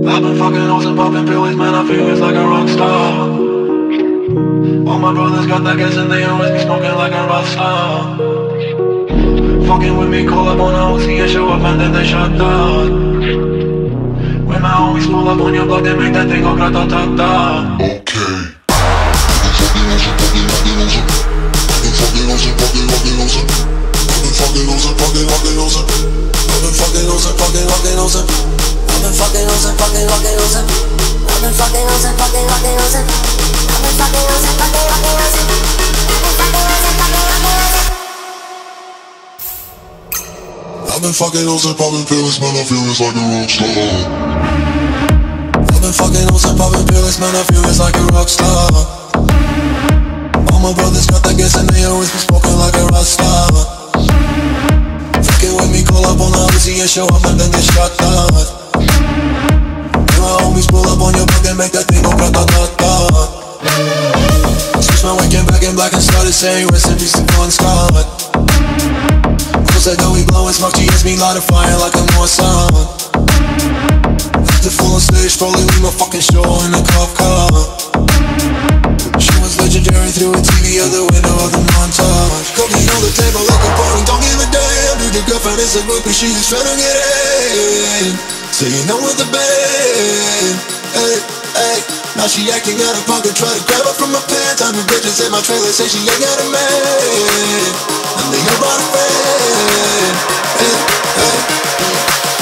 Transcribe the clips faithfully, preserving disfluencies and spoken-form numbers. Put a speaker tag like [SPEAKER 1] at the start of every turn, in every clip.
[SPEAKER 1] I've been fucking hoes and popping pills, man, I feel it's like a rock star. All my brothers got that gas and they always be smoking like a Rockstar. Fucking with me, call up on a O C and show up and then they shut down. When my homies pull up on your block, they make that thing go grata-ta-ta. Okay. Fucking losing, fucking, fucking losing. I've been fucking losing, fucking, fucking losing. I've been fucking losing, fucking, fucking losing. I've been fucking losing, fucking, fucking losing. I've been fucking losing, fucking, fucking losing. I've been fucking losing, popping pills, man, I feel it's like a rockstar. I've been fucking losing, popping pills, man, I feel it's like a rockstar. All my brothers got that gas and they always be smoking like a rockstar. Fucking with me, call up on the O C and show up and then they shut down. And my homies pull up on your block and make that thing go grata-ta-ta. Switch my weekend back in black and started saying rest in peace to Bon Scott. Close that door, we blowin' smoke, G S me light a fire like a North Sun. After full on stage, probably leave my fucking show in a cop car. She was legendary through a T V out the window of the montage. Cocaine on the table like a party, don't give a damn. Dude, your girlfriend is a groupie, she just tryna get in. Saying no with the band. Hey, hey. Now she acting out of pocket, try to grab her from my pants. I'm a bitches in my trailer, say she ain't got a man. And they all brought a friend. Hey, hey, hey.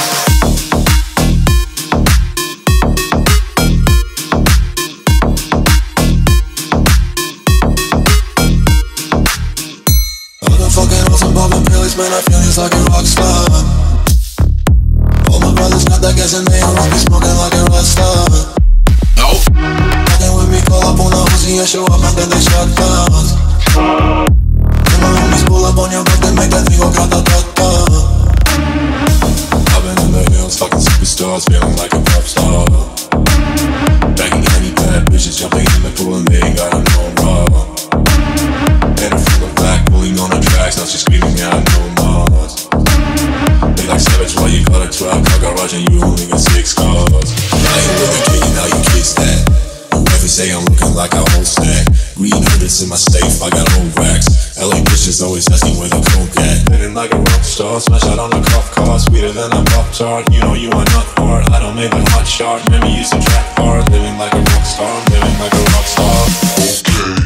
[SPEAKER 1] Fucking awesome, poppin' pills, man, I feel it's like a rockstar. All my brothers got that gas and they always be smoking like a rockstar. No. Fucking with me, call up on the O C and show up and then they shut down. And my homies pull up on your block, they make that thing go grata-ta-ta. I've been in the hills, fucking superstars, feeling like a pop star. Banging any bad bitches, jumping in the pool and they ain't got no problem. Made her feel the black, pulling on the tracks, now she's screaming out no more. They like savage, why you got a twelve car garage and you only got six cars. I ain't with a kid, now you kiss that. Whoever say I'm looking like a whole stack. Green hundreds in my safe, I got old racks. L A bitches always asking where the coke at. Living like a rock star, smash out on the cop car. Sweeter than a pop tart, you know you are not hard. I don't make a hot shot, remember you used to track hard. Living like a rock star, living like a rock star. Okay.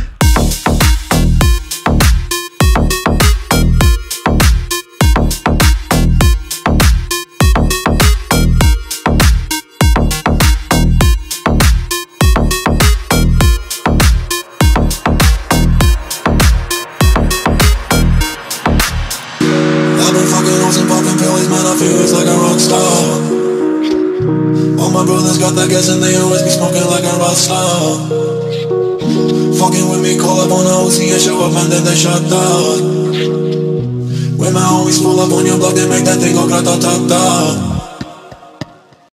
[SPEAKER 1] Got that gas and they always be smoking like a Rockstar. Fucking with me, call up on the O C and show up and then they shut down. When my homies pull up on your block, they make that thing go grata-ta-ta.